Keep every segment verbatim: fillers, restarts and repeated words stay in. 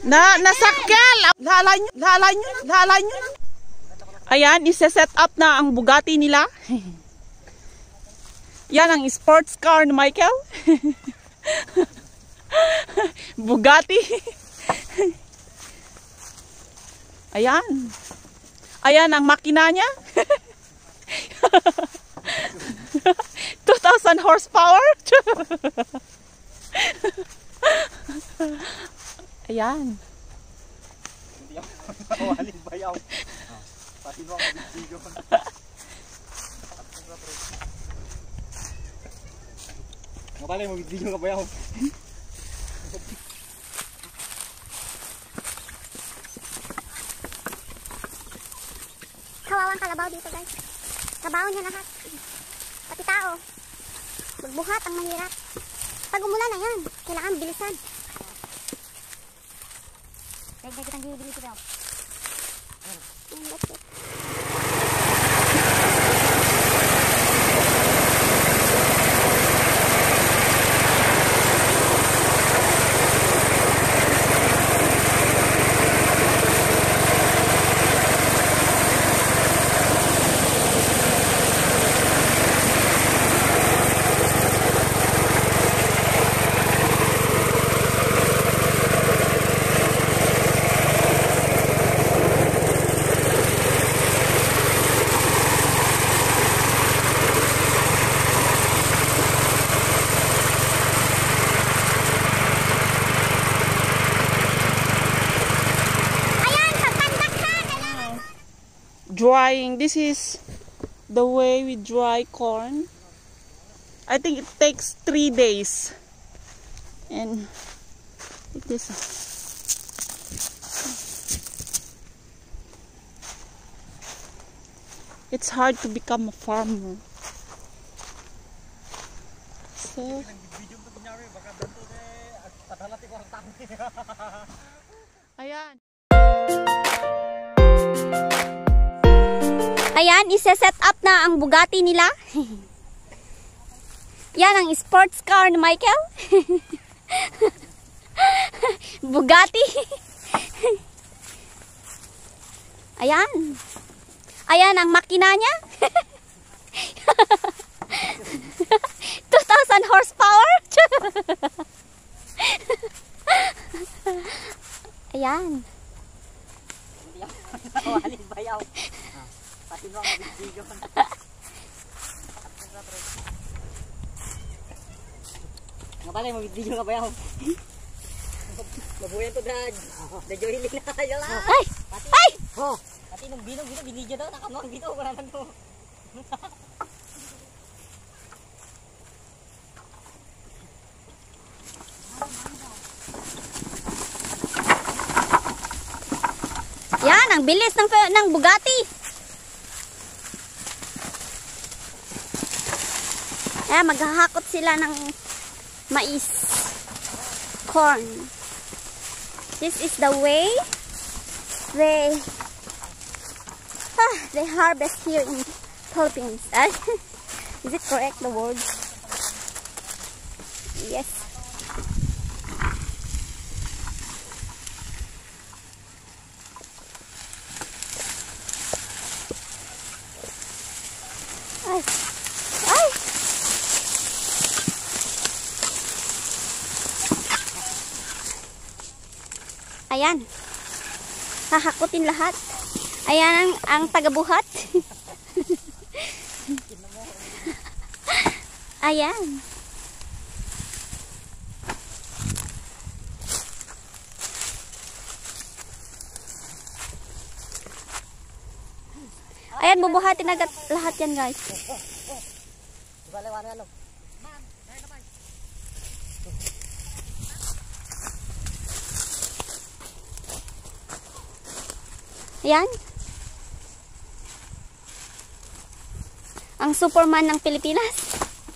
Na, nasakyan! Lalay nyo, lalay nyo, lalay nyo. Ayan, isa-set up na ang Bugatti nila. Yan ang sports car ni Michael. Bugatti. Ayan. Ayan ang makina niya. two thousand horsepower. Ayan. Hindi ako walin bayaw. Pati mo ang video. Nga pala yung video nga bayaw. Kawawang kalabaw dito guys. Kabaw niya lahat. Pati tao. Magbuhat ang mahirap. Pag umulan na yan, kailangan bilisan. Dagdag kitang gilid dito daw. And that's it. Drying. This is the way we dry corn. I think it takes three days. And like this. It's hard to become a farmer. So ayan. Ayan, isa-set up na ang Bugatti nila. Yan ang sports car ni Michael. Bugatti. Ayan. Ayan ang makina niya. two thousand horsepower. Ayan. Walin bayaw. Pati mo ang video. Nga pala yung video nga bayaw. Mabuhay to drag. Medyo hiling na tayo lang. Ay! Ay! Oh, pati nung binong binong binidyo daw. Nakamuang dito. Wala na to. Yan, ang bilis ng, ng Bugatti. Ayan, maghahakot sila ng mais. Corn. This is the way they ah, they harvest here in Philippines. Is it correct, the word? Yes. Ay. Ay. Ayan. Hahakutin lahat. Ayan ang, ang tagabuhat. Ayan. Ayan, bubuhatin agad lahat yan, guys. Ayan. Ang Superman ng Pilipinas.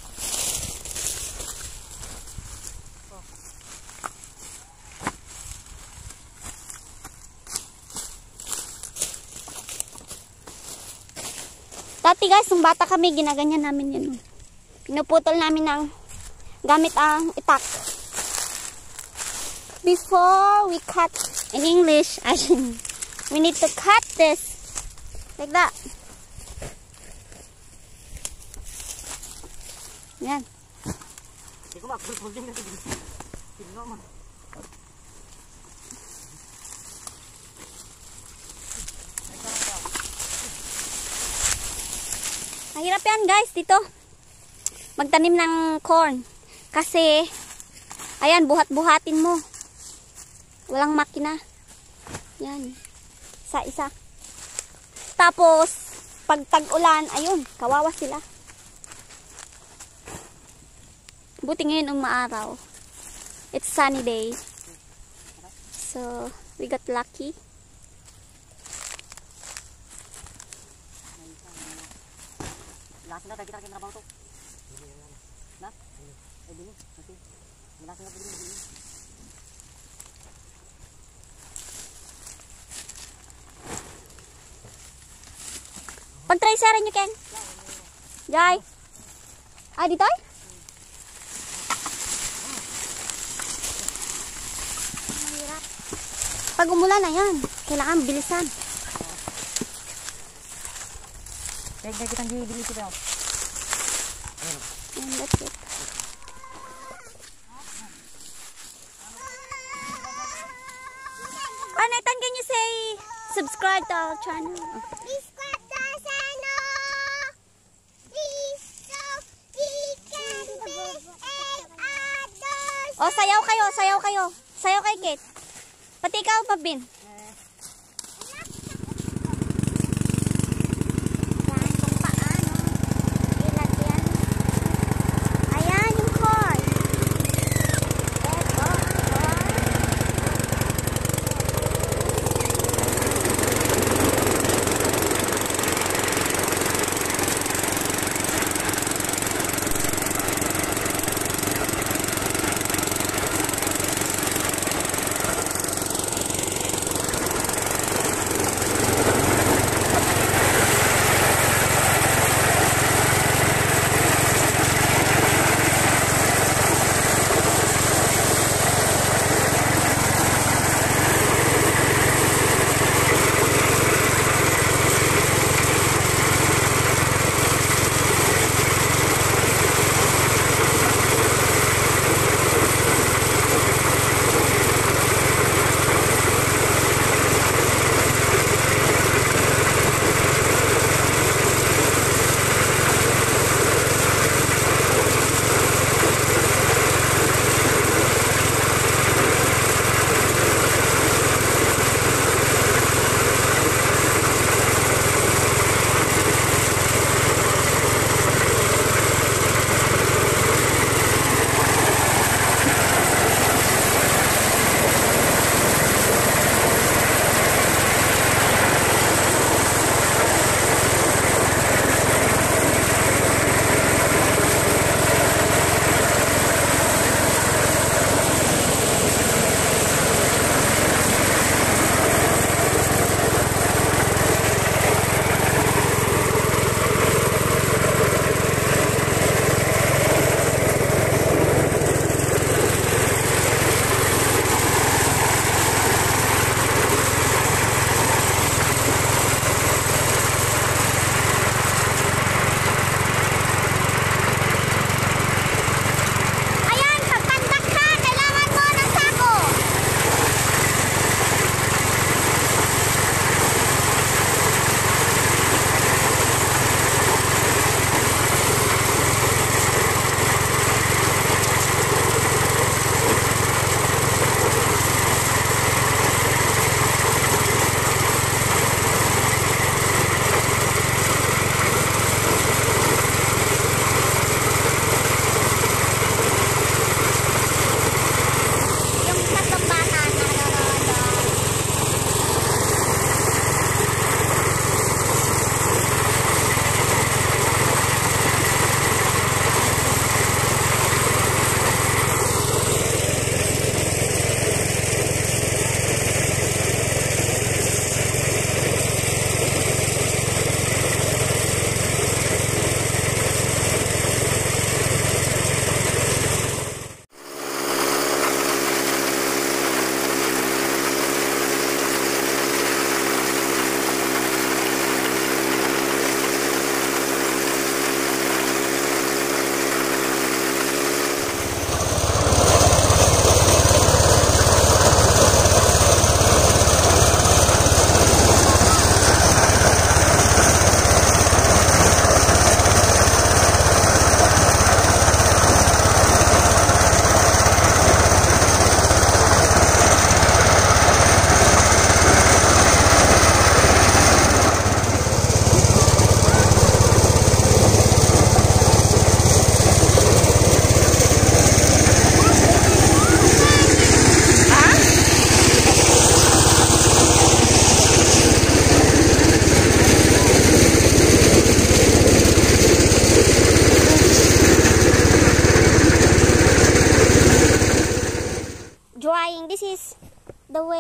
Dati guys, nung bata kami, ginaganyan namin yan. Pinuputol namin ng gamit ang itak. before we cut in English. I mean, we need to cut this like that. Yan. Hindi ko makapulpul din kasi tignan mo. Mahirap yan guys dito. Magtanim ng corn. Kasi, ayan, buhat-buhatin mo. Walang makina. Yan. Isa-isa. Tapos, pag tag-ulan, ayun, kawawa sila. Buti ngayon ang maaraw. It's sunny day. So, we got lucky. Lakas na tayo kita kinrabaw to. Na? Eh, dini. Kasi, lakas na pwede dini. Pag-try sa rin nyo, Ken. Jai. Ah, dito ay? Mahirap. Pag umulan na yan, kailangan bilisan. Kaya kaya kitang gibili ko daw. And that's it. Ah, Nathan, can you say subscribe to our channel? Subscribe to our channel. Please, so we can be and others. Oh, sayaw kayo, sayaw kayo. Sayaw kay Kate. Pati ikaw, Pabin.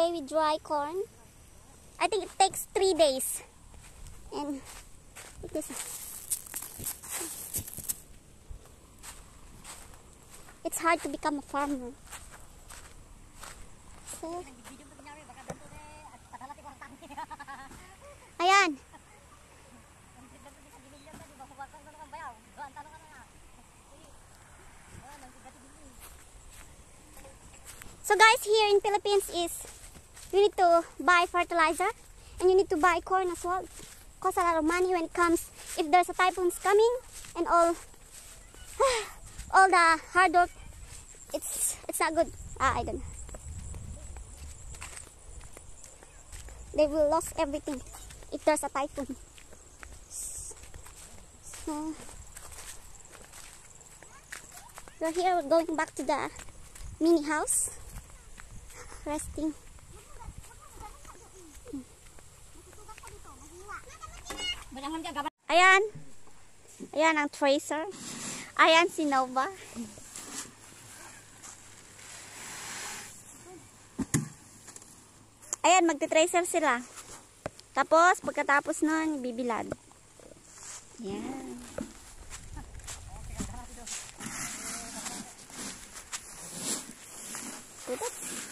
way we dry corn. I think it takes three days. And it is. It's hard to become a farmer. So, ayan. So guys, here in Philippines is you need to buy fertilizer and you need to buy corn as well. Costs a lot of money when it comes if there's a typhoons coming and all all the hard work. It's it's not good. Ah, I don't know. They will lose everything if there's a typhoon. So we're here. We're going back to the mini house. Resting. Ayan. Ayan ang tracer. Ayan si Nova. Ayan, magte-tracer sila. Tapos, pagkatapos nun, bibilad. Ayan. Tudot.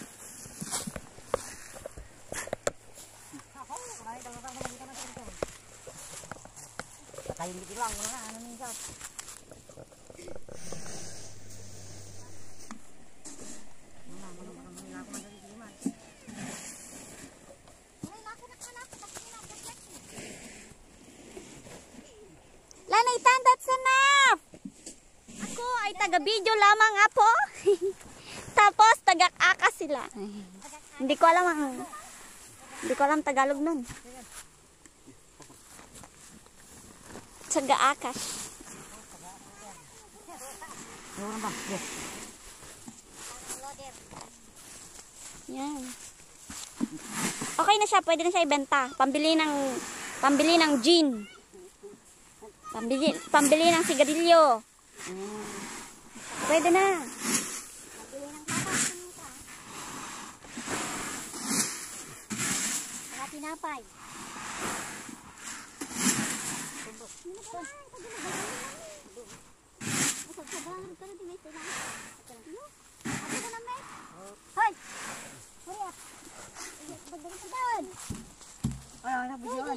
Patayin dito lang mga ano ninyo. Lanaitan, that's enough! Ako ay taga-video lamang apo. Tapos taga-akas sila. Hindi ko alam ang hindi ko alam Tagalog nun. Taga-akas. Yan. Okay na siya, pwede na siya ibenta. Pambili ng pambili ng gin. Pambili pambili ng sigarilyo. Pwede na. Mga tinapay. Hoy! Ay, ay, nabudyon.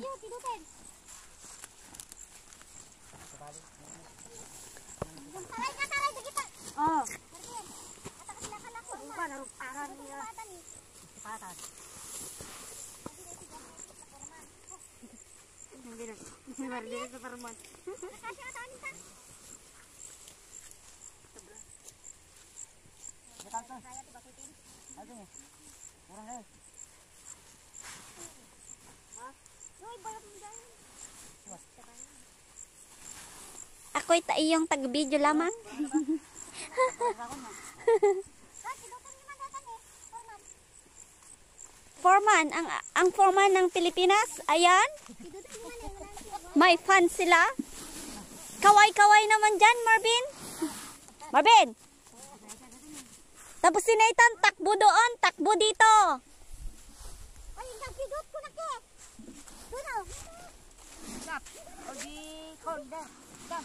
Taray ka, taray, dikita. Oh. Atak sila ka lang. Ano ba, naruparan niya. Patag. Hindi na. Hindi na rin sa parman. Nakasya ka tanin ka. Betal to. Ato niya. Kurang guys. Uy, balot mo dyan. Ako'y ta iyong taga-video lamang. Foreman, ang ang foreman ng Pilipinas. Ayan. May fans sila. Kaway-kaway naman dyan, Marvin. Marvin. Tapos si Nathan, takbo doon, takbo dito. Ay, yung pidot ko na ke. Doon o. Stop. O di corn there. Stop.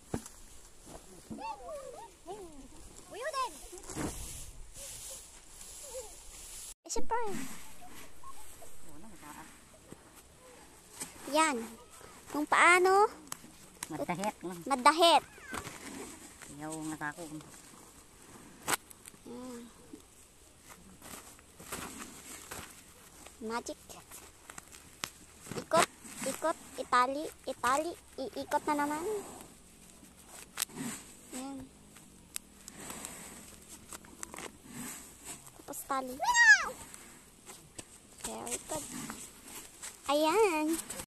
Uyo din. Eh, siyempre. Yan. Kung paano Madahit lang. madahit. Ayaw nga ako. Yan. Magic. Ikot, ikot, itali, itali, iikot na naman. Yan. Tapos tali. Very good. Ayan.